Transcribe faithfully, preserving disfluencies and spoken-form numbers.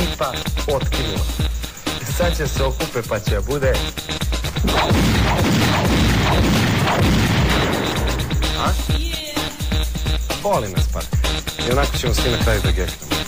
ekipa otkinula. Sad će se okupe pa će bude... A? Boli nas pa. I onako ćemo svi na kraju da gehnemo.